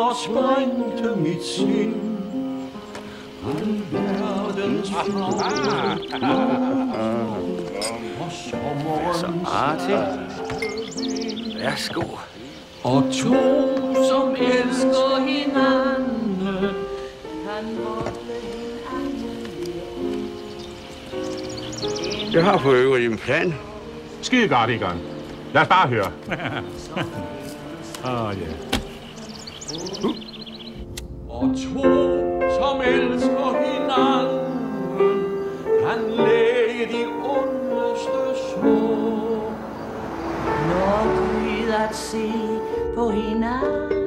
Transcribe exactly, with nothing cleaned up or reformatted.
der sprængte mit sind. Alverdens farver og sommerens artigt. Værsgo. Og to, som elsker hinanden, kan holde hinanden. Jeg har for øvrigt en plan. Skide godt, Egon. Lad os bare høre. Åh, ja. Og to, som elsker hinanden, kan læge de ondeste sår. Når Gud at se på hinanden.